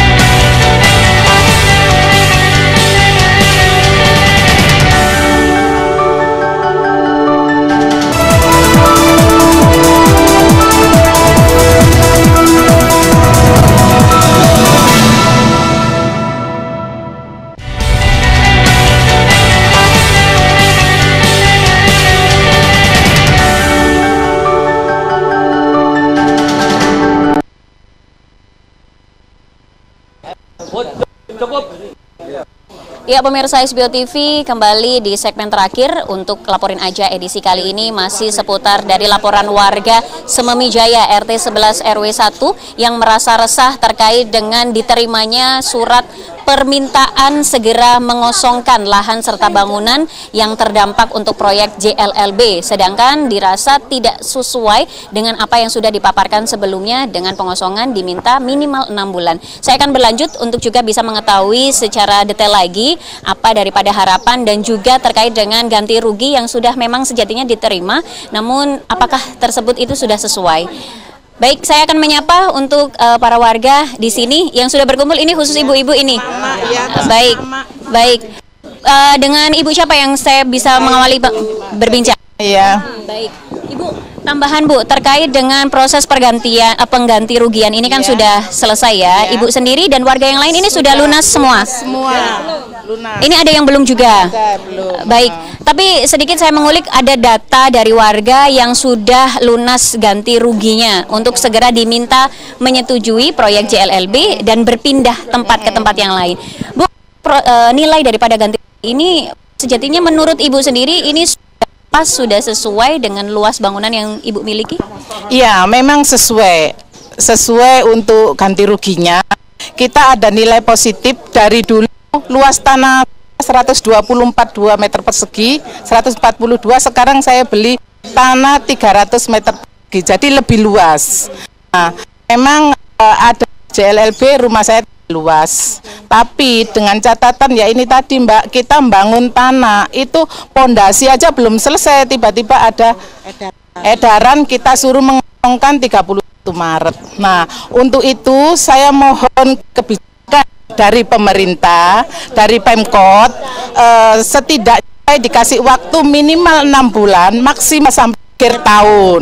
Ya pemirsa SBO TV, kembali di segmen terakhir untuk laporin aja edisi kali ini masih seputar dari laporan warga Sememi Jaya RT 11 RW 1 yang merasa resah terkait dengan diterimanya surat permintaan segera mengosongkan lahan serta bangunan yang terdampak untuk proyek JLLB, sedangkan dirasa tidak sesuai dengan apa yang sudah dipaparkan sebelumnya dengan pengosongan diminta minimal 6 bulan. Saya akan berlanjut untuk juga bisa mengetahui secara detail lagi apa daripada harapan dan juga terkait dengan ganti rugi yang sudah memang sejatinya diterima, namun apakah tersebut itu sudah sesuai. Baik, saya akan menyapa untuk para warga di sini yang sudah berkumpul. Ini khusus ibu-ibu ini. Baik. Dengan Ibu siapa yang saya bisa mengawali berbincang? Iya. Baik, Ibu, tambahan Bu terkait dengan proses pergantian pengganti rugian ini kan sudah selesai ya. Ibu sendiri dan warga yang lain ini sudah lunas semua. Semua lunas. Ini ada yang belum juga. Belum. Baik, tapi sedikit saya mengulik ada data dari warga yang sudah lunas ganti ruginya untuk segera diminta menyetujui proyek JLLB dan berpindah tempat ke tempat yang lain. Bu, nilai daripada ganti ini sejatinya menurut Ibu sendiri ini pas sudah sesuai dengan luas bangunan yang Ibu miliki? Iya, memang sesuai untuk ganti ruginya. Kita ada nilai positif dari dulu luas tanah 124,2 meter persegi, 142, sekarang saya beli tanah 300 meter persegi, jadi lebih luas. Nah, memang ada JLLB, rumah saya luas, tapi dengan catatan ya ini tadi Mbak, kita membangun tanah itu pondasi aja belum selesai, tiba-tiba ada edaran kita suruh mengosongkan 31 Maret. Nah, untuk itu saya mohon kebijakan dari pemerintah, dari Pemkot, setidaknya dikasih waktu minimal 6 bulan, maksimal sampai akhir tahun.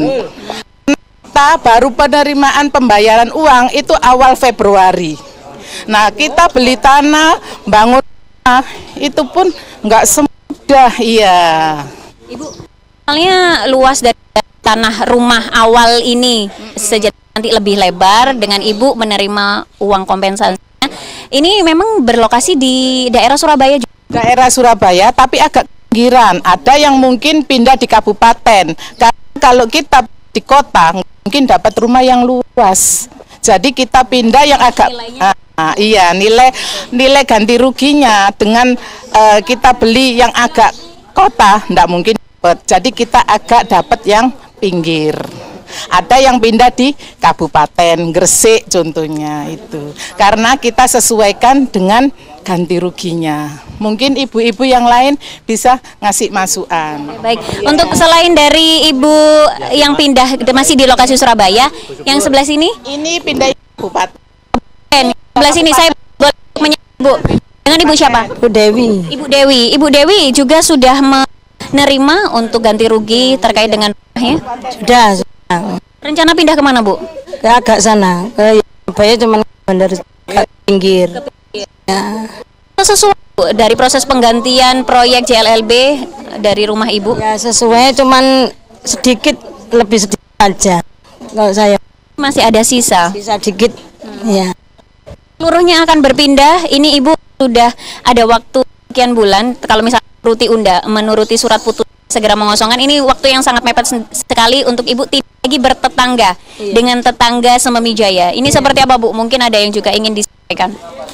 Kita baru penerimaan pembayaran uang itu awal Februari. Nah, kita beli tanah, bangun tanah, itu pun nggak semudah, iya. Ibu, soalnya luas dari tanah rumah awal ini sejak nanti lebih lebar dengan Ibu menerima uang kompensasi. Ini memang berlokasi di daerah Surabaya juga. Daerah Surabaya, tapi agak pinggiran. Ada yang mungkin pindah di kabupaten. Karena kalau kita di kota, mungkin dapat rumah yang luas. Jadi kita pindah yang agak, iya, nilai ganti ruginya dengan kita beli yang agak kota, enggak mungkin dapat. Jadi kita agak dapat yang pinggir. Ada yang pindah di Kabupaten Gresik contohnya itu. Karena kita sesuaikan dengan ganti ruginya. Mungkin ibu-ibu yang lain bisa ngasih masukan. Baik, untuk selain dari Ibu yang pindah masih di lokasi Surabaya, yang sebelah sini? Ini pindah Kabupaten. Sebelah sini saya boleh menyebut Bu. Dengan Ibu siapa? Bu Dewi. Ibu Dewi. Ibu Dewi juga sudah menerima untuk ganti rugi terkait dengan rumahnya? Sudah. Rencana pindah kemana Bu? Ke agak sana, ke Surabaya cuman bandar ke pinggir. Ya. Sesuai Bu, dari proses penggantian proyek JLLB dari rumah Ibu? Ya sesuai, cuman sedikit, lebih sedikit aja. Kalau saya masih ada sisa? Sisa dikit, ya. Seluruhnya akan berpindah. Ini Ibu sudah ada waktu sekian bulan. Kalau misalnya menuruti surat putus segera mengosongkan, ini waktu yang sangat mepet sekali untuk Ibu tidak lagi bertetangga dengan tetangga Sememijaya. Ini seperti apa Bu? Mungkin ada yang juga ingin disampaikan.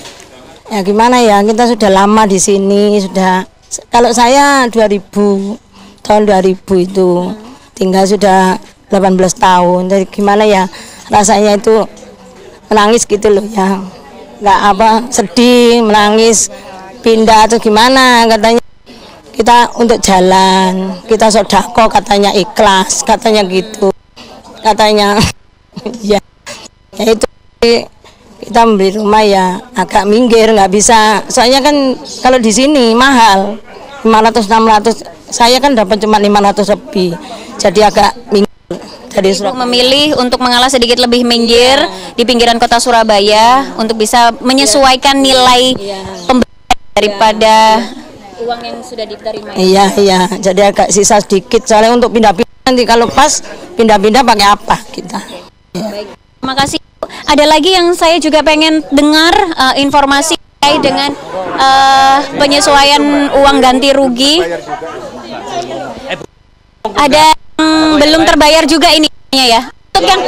Ya gimana ya, kita sudah lama di sini, sudah, kalau saya 2000, tahun 2000 itu tinggal sudah 18 tahun. Jadi gimana ya, rasanya itu menangis gitu loh ya. Nggak apa, sedih, menangis, pindah atau gimana, katanya kita untuk jalan, kita sodako, katanya ikhlas, katanya gitu, katanya ya itu kita membeli rumah ya agak minggir, nggak bisa, soalnya kan kalau di sini mahal 500-600, saya kan dapat cuma 500 lebih, jadi agak minggir. Jadi Ibu memilih untuk mengalah sedikit lebih minggir di pinggiran kota Surabaya untuk bisa menyesuaikan nilai pembelian daripada uang yang sudah diterima. Iya, jadi agak sisa sedikit soalnya untuk pindah-pindah, nanti kalau pas pindah-pindah pakai apa kita. Baik, terima kasih. Ada lagi yang saya juga pengen dengar informasi terkait dengan penyesuaian uang ganti rugi. Ada yang belum terbayar juga ini ya. Untuk yang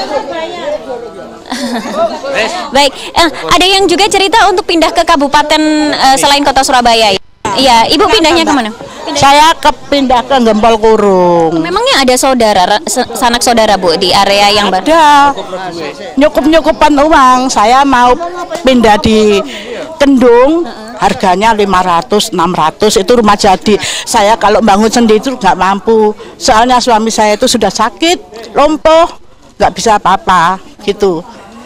baik, ada yang juga cerita untuk pindah ke kabupaten selain kota Surabaya. Iya, Ibu pindahnya kemana? Saya pindah ke Gempol Kurung. Memangnya ada saudara, sanak saudara Bu di area yang baru? Ada, nyukup-nyukupan uang. Saya mau pindah di Kendung, harganya 500-600, itu rumah jadi. Saya kalau bangun sendiri itu nggak mampu. Soalnya suami saya itu sudah sakit, lumpuh, nggak bisa apa-apa gitu.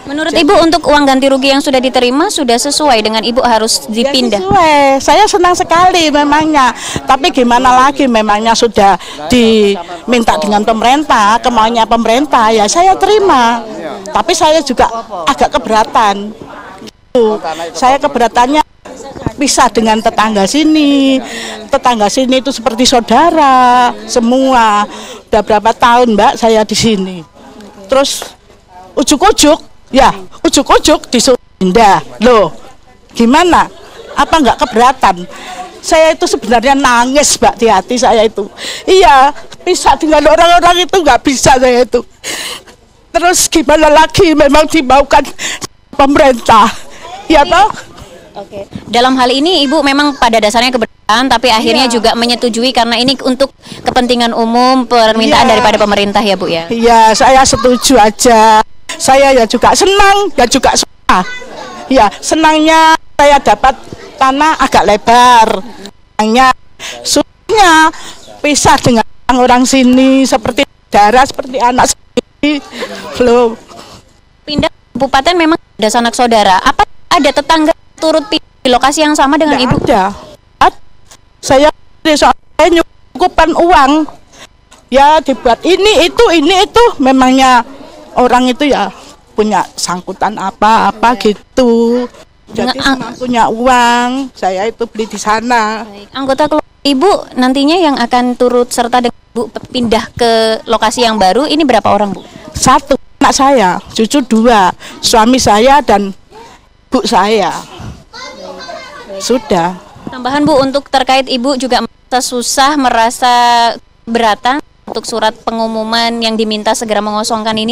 Menurut Ibu untuk uang ganti rugi yang sudah diterima sudah sesuai dengan Ibu harus dipindah? Ya sesuai, saya senang sekali memangnya. Tapi gimana lagi, memangnya sudah diminta dengan pemerintah, kemauannya pemerintah, ya saya terima. Tapi saya juga agak keberatan. Saya keberatannya pisah dengan tetangga sini itu seperti saudara semua. Udah berapa tahun Mbak saya di sini. Terus ujuk-ujuk disuruh pindah. Loh, gimana? Apa nggak keberatan? Saya itu sebenarnya nangis Mbak di hati saya itu. Iya, pisah dengan orang-orang itu nggak bisa saya itu. Terus gimana lagi? Memang dimaukan pemerintah. Ya toh? Oke. Dalam hal ini Ibu memang pada dasarnya keberatan, tapi akhirnya juga menyetujui karena ini untuk kepentingan umum, permintaan daripada pemerintah ya Bu ya? Iya, saya setuju aja. Saya ya juga senang, ya juga suka. Ya, senangnya saya dapat tanah agak lebar. Senangnya, susahnya pisah dengan orang sini seperti darah, seperti anak sendiri. Belum. Pindah kabupaten memang ada sanak saudara. Apa ada tetangga turut di lokasi yang sama dengan Ibu? Ada. Saya nyukupkan uang. Ya dibuat ini itu memangnya orang itu ya punya sangkutan apa gitu. Jadi punya uang, saya itu beli di sana. Baik. Anggota keluarga Ibu nantinya yang akan turut serta dengan Ibu pindah ke lokasi yang baru ini berapa orang Bu? 1 anak saya, cucu 2, suami saya dan ibu saya. Sudah. Tambahan Bu, untuk terkait Ibu juga merasa susah, merasa beratan untuk surat pengumuman yang diminta segera mengosongkan ini?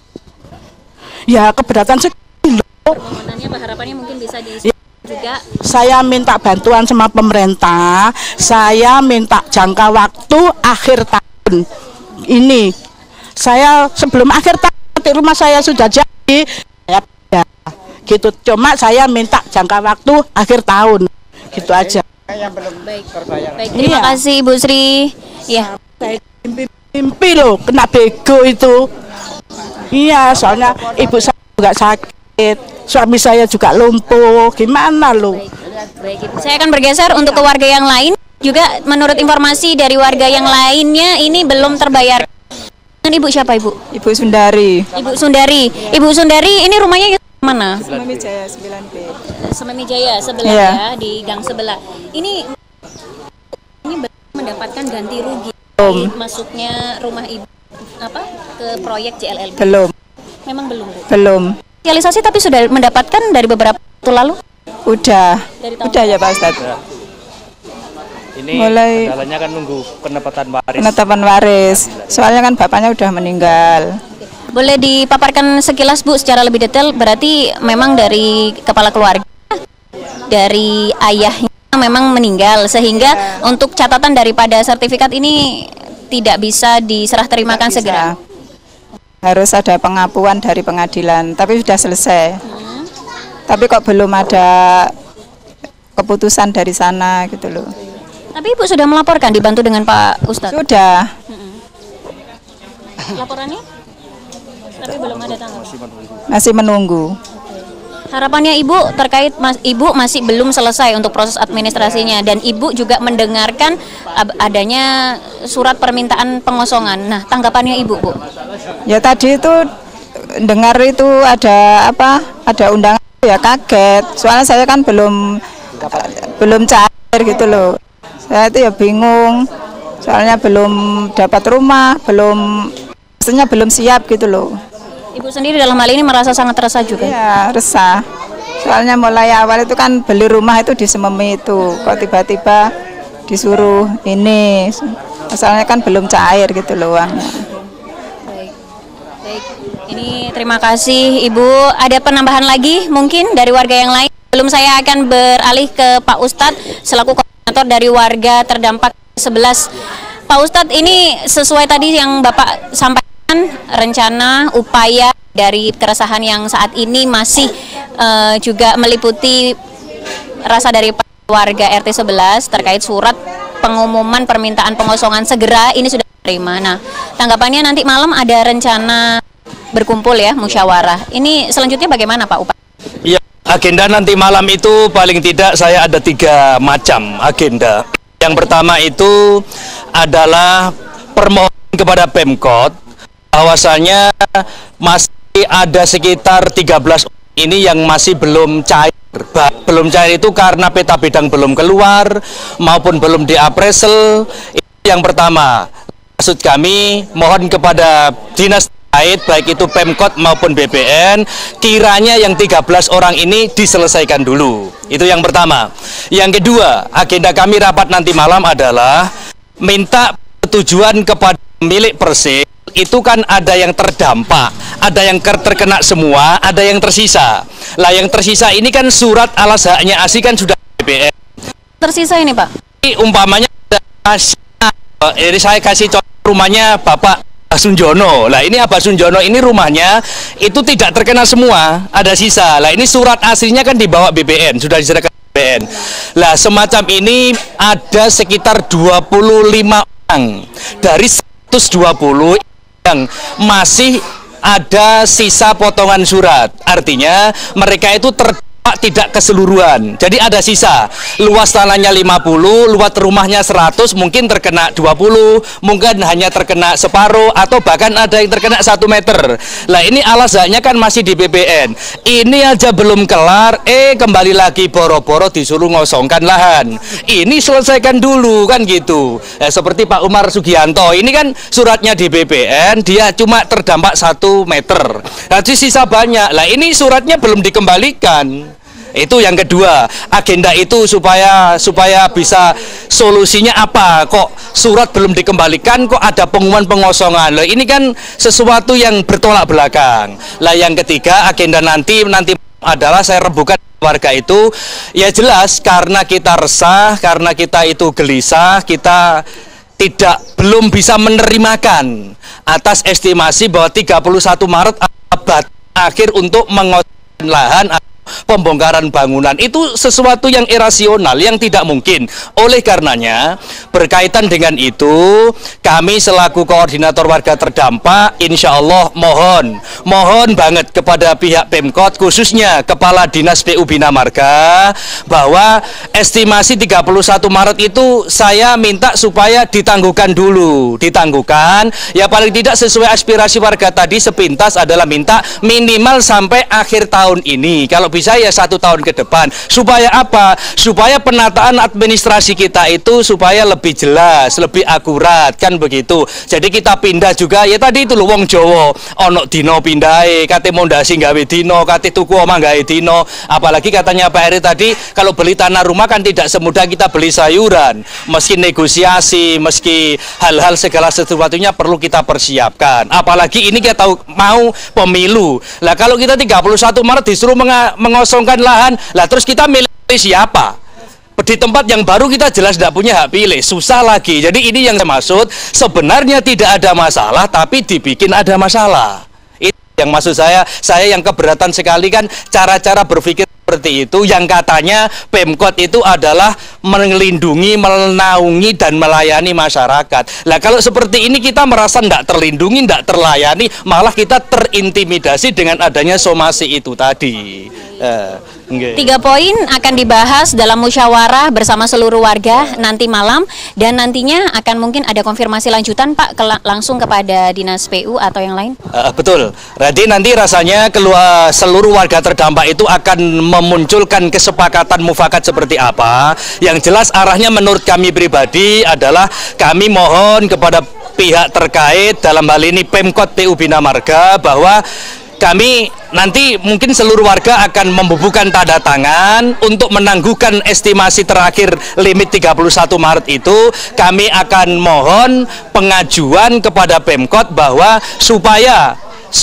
Ya keberatan sekali loh. Permohonannya harapannya mungkin bisa diisi juga. Saya minta bantuan sama pemerintah, saya minta jangka waktu akhir tahun ini. Saya sebelum akhir tahun rumah saya sudah jadi, saya pindah. Gitu. Cuma saya minta jangka waktu akhir tahun, gitu aja. Baik, terima kasih Ibu Sri. Ya. Saya mimpi loh kena bego itu. Iya, soalnya ibu saya juga sakit, suami saya juga lumpuh. Gimana loh? Baik, Ibu. Saya akan bergeser untuk ke warga yang lain. Juga menurut informasi dari warga yang lainnya ini belum terbayar. Ibu siapa Ibu? Ibu Sundari. Ibu Sundari. Ibu Sundari ini rumahnya mana? Sememi Jaya 9B. Sememi Jaya sebelah ya, di gang sebelah. Ini mendapatkan ganti rugi masuknya rumah Ibu ke proyek JLLB. Belum. Memang belum Bu? Belum. Sosialisasi tapi sudah mendapatkan dari beberapa waktu lalu? Udah ya Pak Ustadz. Ini mulai kendalanya kan nunggu penetapan waris. Soalnya kan bapaknya udah meninggal. Boleh dipaparkan sekilas Bu secara lebih detail, berarti memang dari kepala keluarga, dari ayahnya memang meninggal, sehingga untuk catatan daripada sertifikat ini tidak bisa diserah terimakan segera. Harus ada pengakuan dari pengadilan, tapi sudah selesai. Tapi kok belum ada keputusan dari sana gitu loh. Tapi Ibu sudah melaporkan, dibantu dengan Pak Ustadz? Sudah. Laporannya? Tapi belum ada tanggapan. Masih menunggu. Harapannya Ibu terkait Ibu masih belum selesai untuk proses administrasinya, dan Ibu juga mendengarkan adanya surat permintaan pengosongan. Nah, tanggapannya Ibu, Bu? Ya tadi itu dengar itu ada apa? Ada undangan ya kaget. Soalnya saya kan belum cair gitu loh. Saya itu ya bingung. Soalnya belum dapat rumah, maksudnya belum siap gitu loh. Ibu sendiri dalam hal ini merasa sangat resah juga? Iya, resah. Soalnya mulai awal itu kan beli rumah itu di Sememi itu, kok tiba-tiba disuruh ini. Asalnya kan belum cair gitu loh uangnya. Baik. Ini terima kasih Ibu. Ada penambahan lagi mungkin dari warga yang lain? Belum, saya akan beralih ke Pak Ustadz selaku koordinator dari warga terdampak 11. Pak Ustadz, ini sesuai tadi yang Bapak sampaikan, rencana upaya dari keresahan yang saat ini masih juga meliputi rasa dari warga RT 11 terkait surat pengumuman permintaan pengosongan segera ini sudah diterima. Nah, tanggapannya nanti malam ada rencana berkumpul ya, musyawarah. Ini selanjutnya bagaimana Pak Upaya? Ya, agenda nanti malam itu paling tidak saya ada 3 macam agenda. Yang pertama itu adalah permohonan kepada Pemkot bahwasanya masih ada sekitar 13 ini yang masih belum cair. Belum cair itu karena peta bidang belum keluar maupun belum diappraisal. Itu yang pertama. Maksud kami mohon kepada dinas terkait baik itu Pemkot maupun BPN, kiranya yang 13 orang ini diselesaikan dulu. Itu yang pertama. Yang kedua, agenda kami rapat nanti malam adalah minta persetujuan kepada pemilik Persib. Itu kan ada yang terdampak, ada yang terkena semua, ada yang tersisa. Lah yang tersisa ini kan surat alas haknya ASI kan sudah BPN. Tersisa ini Pak? Ini umpamanya ini saya kasih contoh rumahnya Bapak Sunjono. Lah ini Abah Sunjono ini rumahnya itu tidak terkena semua, ada sisa. Lah ini surat aslinya kan dibawa BPN, sudah diserahkan BPN. Lah semacam ini ada sekitar 25 orang dari 120 yang masih ada sisa potongan surat. Artinya mereka itu tidak keseluruhan. Jadi ada sisa. Luas tanahnya 50, luas rumahnya 100, mungkin terkena 20, mungkin hanya terkena separuh atau bahkan ada yang terkena 1 meter. Lah ini alasannya kan masih di BPN. Ini aja belum kelar, kembali lagi boro-boro disuruh ngosongkan lahan. Ini selesaikan dulu kan gitu. Seperti Pak Umar Sugianto, ini kan suratnya di BPN, dia cuma terdampak 1 meter. Nanti sisa banyak. Lah ini suratnya belum dikembalikan. Itu yang kedua, agenda itu supaya bisa solusinya apa? Kok surat belum dikembalikan, kok ada pengumuman pengosongan? Loh, ini kan sesuatu yang bertolak belakang. Lah yang ketiga, agenda nanti adalah saya rembukan warga itu, ya jelas karena kita resah, karena kita itu gelisah, kita belum bisa menerimakan atas estimasi bahwa 31 Maret abad akhir untuk mengosongkan lahan pembongkaran bangunan. Itu sesuatu yang irasional, yang tidak mungkin. Oleh karenanya, berkaitan dengan itu, kami selaku koordinator warga terdampak, insya Allah mohon banget kepada pihak Pemkot, khususnya Kepala Dinas PU Bina Marga, bahwa estimasi 31 Maret itu saya minta supaya ditangguhkan dulu. Ditangguhkan, ya paling tidak sesuai aspirasi warga tadi sepintas adalah minta minimal sampai akhir tahun ini. Kalau bisa ya 1 tahun ke depan. Supaya apa? Supaya penataan administrasi kita itu supaya lebih jelas, lebih akurat, kan begitu. Jadi kita pindah juga, ya tadi itu loh wong Jawa, ono dino pindahe, kate mondasi gawe dino, kate tuku omah gawe dino. Apalagi katanya Pak Eri tadi, kalau beli tanah rumah kan tidak semudah kita beli sayuran. Meski negosiasi, meski hal-hal segala sesuatunya perlu kita persiapkan. Apalagi ini kita tahu mau pemilu. Lah kalau kita 31 Maret disuruh mengosongkan lahan, lah terus kita milih siapa? Di tempat yang baru kita jelas tidak punya hak pilih, susah lagi. Jadi ini yang saya maksud, sebenarnya tidak ada masalah, tapi dibikin ada masalah. Itu yang maksud saya yang keberatan sekali kan cara-cara berpikir seperti itu, yang katanya Pemkot itu adalah melindungi, menaungi, dan melayani masyarakat. Lah kalau seperti ini kita merasa tidak terlindungi, tidak terlayani, malah kita terintimidasi dengan adanya somasi itu tadi. 3 poin akan dibahas dalam musyawarah bersama seluruh warga nanti malam, dan nantinya akan mungkin ada konfirmasi lanjutan Pak langsung kepada Dinas PU atau yang lain. Betul. Jadi nanti rasanya seluruh warga terdampak itu akan memunculkan kesepakatan mufakat seperti apa. Yang jelas arahnya menurut kami pribadi adalah kami mohon kepada pihak terkait, dalam hal ini Pemkot PU Bina Marga, bahwa kami nanti mungkin seluruh warga akan membubuhkan tanda tangan untuk menangguhkan estimasi terakhir limit 31 Maret itu. Kami akan mohon pengajuan kepada Pemkot bahwa supaya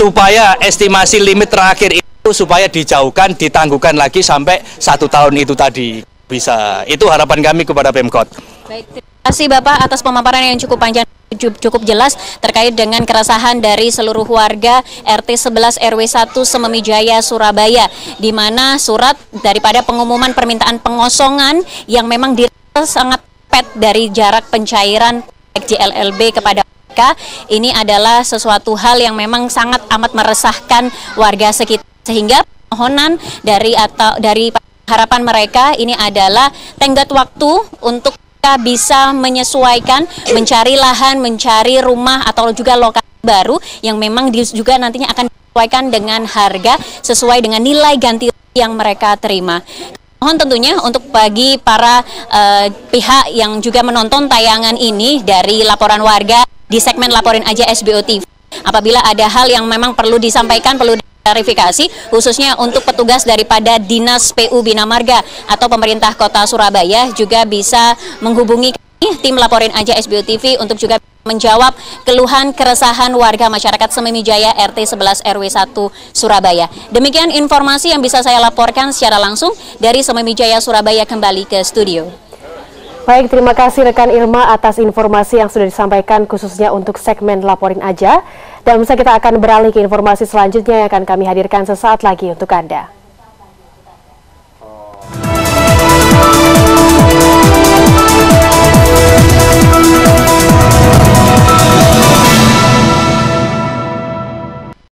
estimasi limit terakhir itu supaya dijauhkan, ditangguhkan lagi sampai 1 tahun itu tadi bisa. Itu harapan kami kepada Pemkot. Baik, terima kasih Bapak atas pemaparan yang cukup panjang, cukup jelas terkait dengan keresahan dari seluruh warga RT 11 RW 1 Sememijaya, Surabaya, di mana surat daripada pengumuman permintaan pengosongan yang memang sangat pet dari jarak pencairan JLLB kepada mereka. Ini adalah sesuatu hal yang memang sangat amat meresahkan warga sekitar, sehingga permohonan dari harapan mereka ini adalah tenggat waktu untuk kita bisa menyesuaikan, mencari lahan, mencari rumah atau juga lokasi baru yang memang juga nantinya akan disesuaikan dengan harga sesuai dengan nilai ganti yang mereka terima. Mohon tentunya untuk bagi para pihak yang juga menonton tayangan ini dari laporan warga di segmen Laporin Aja SBO TV, apabila ada hal yang memang perlu disampaikan, perlu klarifikasi, khususnya untuk petugas daripada Dinas PU Bina Marga atau pemerintah Kota Surabaya, juga bisa menghubungi tim Laporin Aja SBO TV untuk juga menjawab keluhan keresahan warga masyarakat Sememijaya RT 11 RW 1 Surabaya. Demikian informasi yang bisa saya laporkan secara langsung dari Sememijaya Surabaya, kembali ke studio. Baik, terima kasih rekan Irma atas informasi yang sudah disampaikan khususnya untuk segmen Laporin Aja. Dan kita akan beralih ke informasi selanjutnya yang akan kami hadirkan sesaat lagi untuk Anda.